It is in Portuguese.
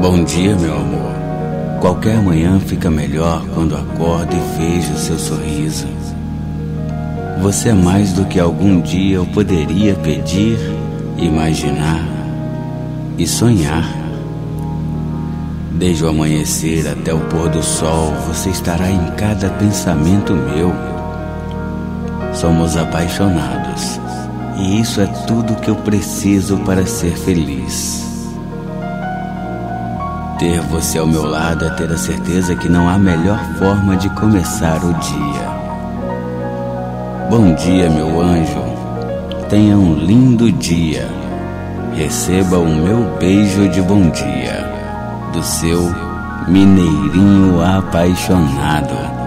Bom dia, meu amor. Qualquer manhã fica melhor quando acordo e vejo seu sorriso. Você é mais do que algum dia eu poderia pedir, imaginar e sonhar. Desde o amanhecer até o pôr do sol, você estará em cada pensamento meu. Somos apaixonados, e isso é tudo que eu preciso para ser feliz. Ter você ao meu lado é ter a certeza que não há melhor forma de começar o dia. Bom dia, meu anjo. Tenha um lindo dia. Receba o meu beijo de bom dia do seu mineirinho apaixonado.